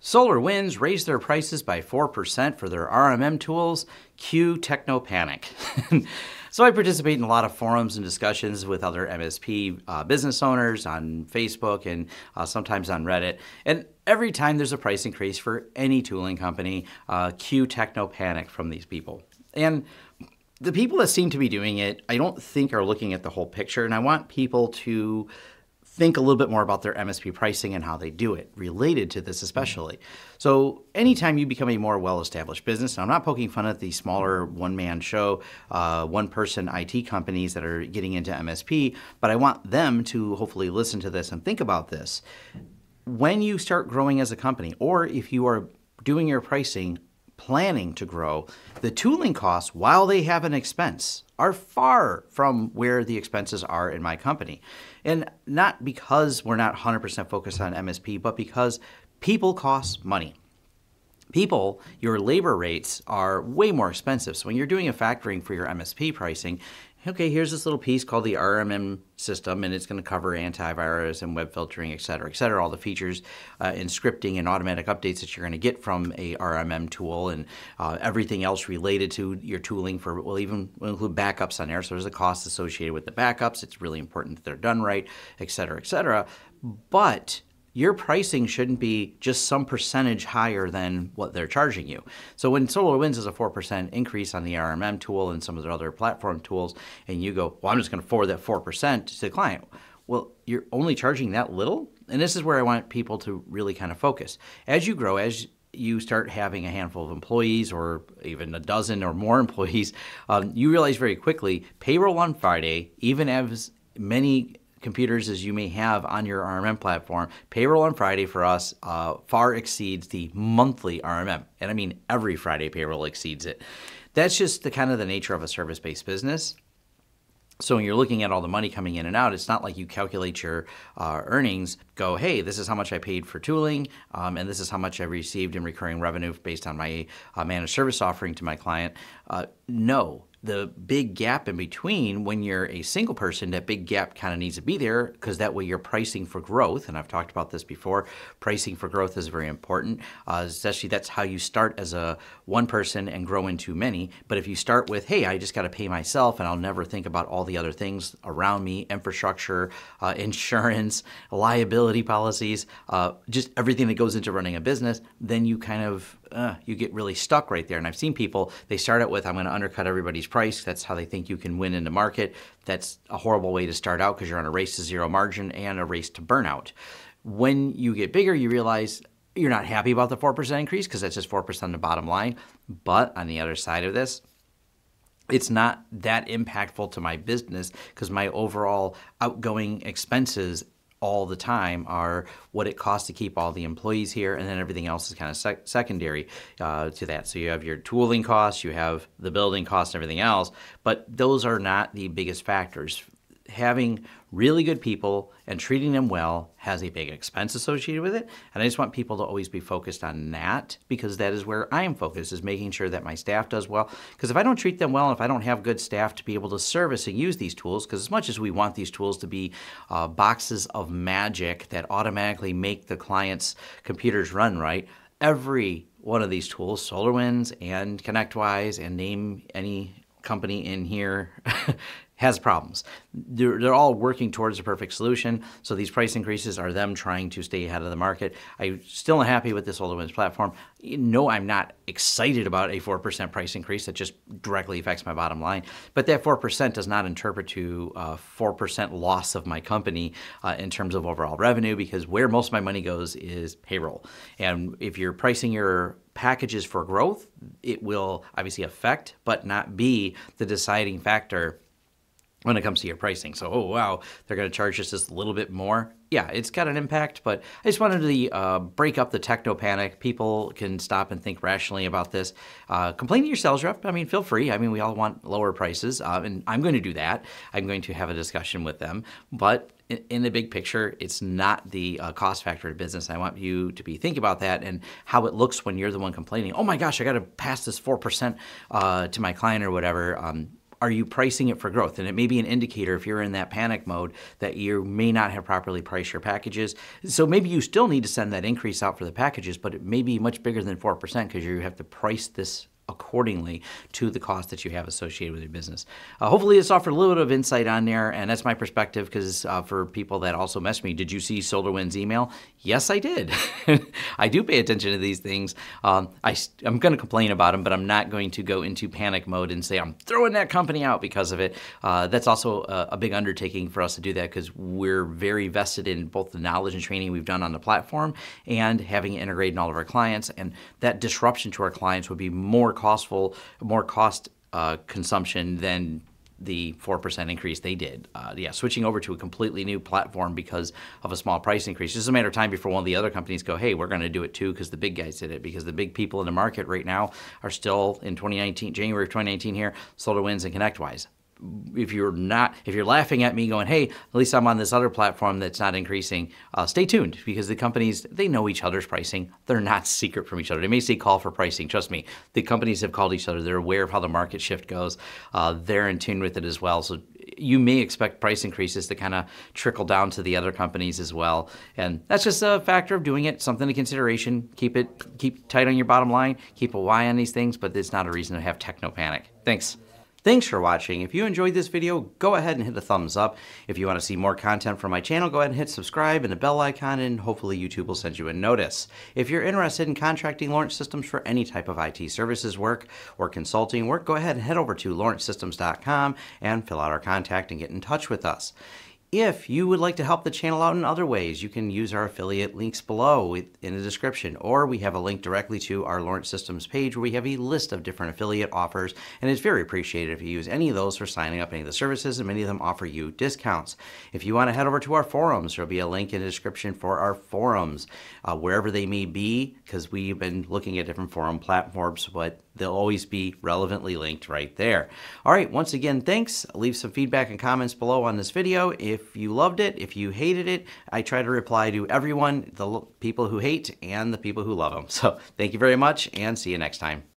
SolarWinds raised their prices by 4% for their RMM tools. Cue techno panic. So I participate in a lot of forums and discussions with other MSP business owners on Facebook and sometimes on Reddit. And every time there's a price increase for any tooling company, cue techno panic from these people. And the people that seem to be doing it, I don't think are looking at the whole picture. And I want people to think a little bit more about their MSP pricing and how they do it, related to this especially. So anytime you become a more well-established business, and I'm not poking fun at the smaller one-man show, one-person IT companies that are getting into MSP, but I want them to hopefully listen to this and think about this. When you start growing as a company, or if you are doing your pricing planning to grow, the tooling costs, while they have an expense, are far from where the expenses are in my company. And not because we're not 100% focused on MSP, but because people cost money. People, your labor rates are way more expensive. So when you're doing a factoring for your MSP pricing, okay, here's this little piece called the RMM system, and it's going to cover antivirus and web filtering, et cetera, all the features in scripting and automatic updates that you're going to get from a RMM tool, and everything else related to your tooling we'll include backups on there. So there's a cost associated with the backups. It's really important that they're done right, et cetera, et cetera. But your pricing shouldn't be just some percentage higher than what they're charging you. So when SolarWinds is a 4% increase on the RMM tool and some of their other platform tools, and you go, well, I'm just going to forward that 4% to the client. Well, you're only charging that little? And this is where I want people to really kind of focus. As you grow, as you start having a handful of employees or even a dozen or more employees, you realize very quickly payroll on Friday, even as many computers as you may have on your RMM platform, payroll on Friday for us far exceeds the monthly RMM. And I mean every Friday payroll exceeds it. That's just the kind of the nature of a service-based business. So when you're looking at all the money coming in and out, it's not like you calculate your earnings, go, hey, this is how much I paid for tooling, and this is how much I received in recurring revenue based on my managed service offering to my client. No. The big gap in between, when you're a single person, that big gap kind of needs to be there, because that way you're pricing for growth. And I've talked about this before. Pricing for growth is very important. Especially that's how you start as a one person and grow into many. But if you start with, hey, I just got to pay myself and I'll never think about all the other things around me, infrastructure, insurance, liability policies, just everything that goes into running a business, then you kind of you get really stuck right there. And I've seen people, they start out with, I'm going to undercut everybody's price. That's how they think you can win in the market. That's a horrible way to start out, because you're on a race to zero margin and a race to burnout. When you get bigger, you realize you're not happy about the 4% increase, because that's just 4% on the bottom line. But on the other side of this, it's not that impactful to my business, because my overall outgoing expenses all the time are what it costs to keep all the employees here, and then everything else is kind of secondary to that. So you have your tooling costs, you have the building costs, and everything else, but those are not the biggest factors. Having really good people and treating them well has a big expense associated with it, and I just want people to always be focused on that, because that is where I am focused, is making sure that my staff does well. Because if I don't treat them well, and if I don't have good staff to be able to service and use these tools, because as much as we want these tools to be boxes of magic that automatically make the client's computers run right, every one of these tools, SolarWinds and ConnectWise, and name any company in here, has problems. They're all working towards a perfect solution, so these price increases are them trying to stay ahead of the market. I'm still not happy with this SolarWinds platform. No, I'm not excited about a 4% price increase that just directly affects my bottom line, but that 4% does not interpret to 4% loss of my company in terms of overall revenue, because where most of my money goes is payroll. And if you're pricing your packages for growth, it will obviously affect, but not be the deciding factor when it comes to your pricing. So, oh, wow, they're going to charge us just a little bit more. Yeah, it's got an impact, but I just wanted to break up the techno panic. People can stop and think rationally about this. Complain to your sales rep. I mean, feel free. I mean, we all want lower prices, and I'm going to do that. I'm going to have a discussion with them. But in the big picture, it's not the cost factor of business. I want you to be thinking about that and how it looks when you're the one complaining. Oh my gosh, I got to pass this 4% to my client or whatever. are you pricing it for growth? And it may be an indicator if you're in that panic mode that you may not have properly priced your packages. So maybe you still need to send that increase out for the packages, but it may be much bigger than 4% because you have to price this accordingly to the cost that you have associated with your business. Hopefully this offered a little bit of insight on there, and that's my perspective because for people that also mess me, did you see SolarWinds email? Yes, I did. I do pay attention to these things. I'm going to complain about them, but I'm not going to go into panic mode and say I'm throwing that company out because of it. That's also a big undertaking for us to do that because we're very vested in both the knowledge and training we've done on the platform and having it integrated in all of our clients. And that disruption to our clients would be more costful, more cost consumption than the 4% increase they did. Switching over to a completely new platform because of a small price increase. It's just a matter of time before one of the other companies go, hey, we're going to do it too because the big guys did it, because the big people in the market right now are still in 2019, January of 2019 here, SolarWinds and ConnectWise. If you're laughing at me going, hey, at least I'm on this other platform that's not increasing, stay tuned because the companies, they know each other's pricing. They're not secret from each other. They may say call for pricing. Trust me, the companies have called each other. They're aware of how the market shift goes. They're in tune with it as well. So you may expect price increases to kind of trickle down to the other companies as well. And that's just a factor of doing it, something to consideration. Keep tight on your bottom line, keep a Y on these things, but it's not a reason to have techno panic. Thanks for watching. If you enjoyed this video, go ahead and hit a thumbs up. If you want to see more content from my channel, go ahead and hit subscribe and the bell icon, and hopefully YouTube will send you a notice. If you're interested in contracting Lawrence Systems for any type of IT services work or consulting work, go ahead and head over to lawrencesystems.com and fill out our contact and get in touch with us. If you would like to help the channel out in other ways, you can use our affiliate links below in the description, or we have a link directly to our Lawrence Systems page where we have a list of different affiliate offers, and it's very appreciated if you use any of those for signing up any of the services, and many of them offer you discounts. If you want to head over to our forums, there'll be a link in the description for our forums, wherever they may be, because we've been looking at different forum platforms, but they'll always be relevantly linked right there. All right, once again, thanks. Leave some feedback and comments below on this video. If you loved it, if you hated it, I try to reply to everyone, the people who hate and the people who love them. So thank you very much and see you next time.